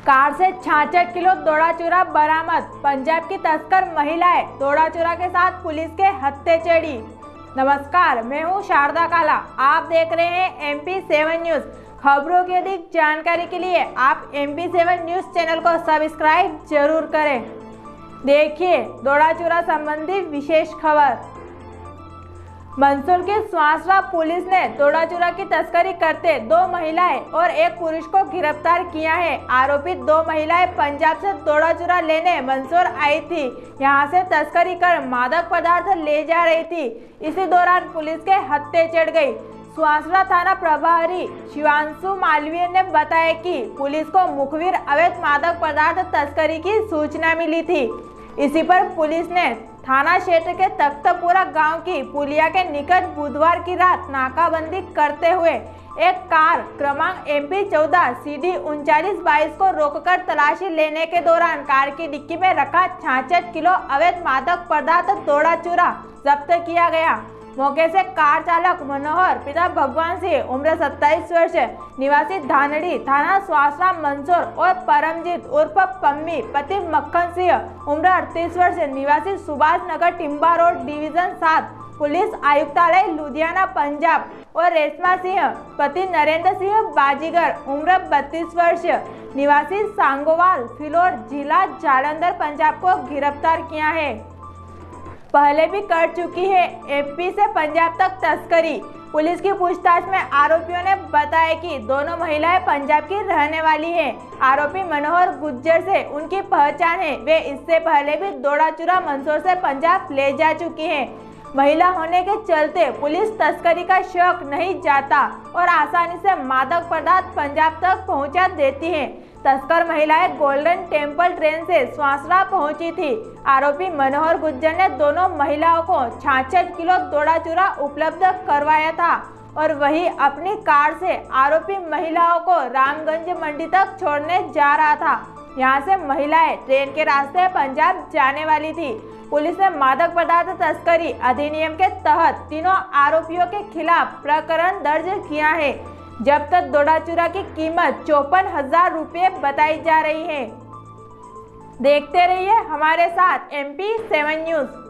Car से 66 kilo Doda चूरा बरामद। पंजाब की तस्कर महिलाएं दोड़ा चूरा के साथ पुलिस के हत्थे चढ़ी। नमस्कार, मैं हूं शारदा काला। आप देख रहे हैं MP7 न्यूज। खबरों की अधिक जानकारी के लिए आप MP7 न्यूज चैनल को सब्सक्राइब जरूर करें। देखिए दोड़ा चूरा संबंधी विशेष खबर। मंदसौर की स्वासरा पुलिस ने दोड़ा चूरा की तस्करी करते 2 महिलाएं और 1 पुरुष को गिरफ्तार किया है। आरोपित 2 महिलाएं पंजाब से दोड़ा चूरा लेने मंदसौर आई थी। यहां से तस्करी कर मादक पदार्थ ले जा रही थी। इसी दौरान पुलिस के हत्थे चढ़ गई। स्वासरा थाना प्रभारी शिवांशु मालवीय ने बताया कि पुलिस को मुखबिर अवैध मादक पदार्थ तस्करी की सूचना मिली थी। इसी पर पुलिस ने थाना क्षेत्र के तख्तपुरा गांव की पुलिया के निकट बुधवार की रात नाकाबंदी करते हुए एक कार क्रमांक MP14 CD 3922 को रोककर तलाशी लेने के दौरान कार की डिक्की में रखा 66 किलो अवैध मादक पदार्थ दोड़ा चूरा जब्त किया गया। मौके से कार चालक मनोहर पिता भगवान सिंह उम्र 27 वर्ष निवासी धानड़ी थाना स्वासरा मंदसौर और परमजीत उर्फ पम्मी पति मक्खन सिंह उम्र 38 वर्ष निवासी Subhash Nagar Timba road division 7 police आयुक्तालय लुधियाना पंजाब और रेशमा सिंह पति नरेंद्र सिंह बाजीगर उम्र 32 वर्ष निवासी सांगोवाल फिलौर जिला जालंधर पंजाब को गिरफ्तार किया है। पहले भी कर चुकी है MP से पंजाब तक तस्करी। पुलिस की पूछताछ में आरोपियों ने बताया कि दोनों महिलाएं पंजाब की रहने वाली हैं। आरोपी मनोहर गुज्जर से उनकी पहचान है। वे इससे पहले भी दोड़ा चूरा मंदसौर से पंजाब ले जा चुकी हैं। महिला होने के चलते पुलिस तस्करी का शौक नहीं जाता और आसानी से मादक पदार्थ पंजाब तक पहुंचा देती है। तस्कर महिलाएं गोल्डन टेम्पल ट्रेन से स्वासरा पहुंची थी। आरोपी मनोहर गुज्जर ने दोनों महिलाओं को 66 किलो दोड़ा चूरा उपलब्ध करवाया था और वही अपनी कार से आरोपी महिलाओं को रामगंज मंडी तक छोड़ने जा रहा था। यहां से महिलाएं ट्रेन के रास्ते पंजाब जाने वाली थी। पुलिस ने मादक पदार्थ तस्करी अधिनियम के तहत तीनों आरोपियों के खिलाफ प्रकरण दर्ज किया है। जब तक दोड़ा चूरा की कीमत 54,000 रुपये बताई जा रही है। देखते रहिए हमारे साथ MP7 न्यूज।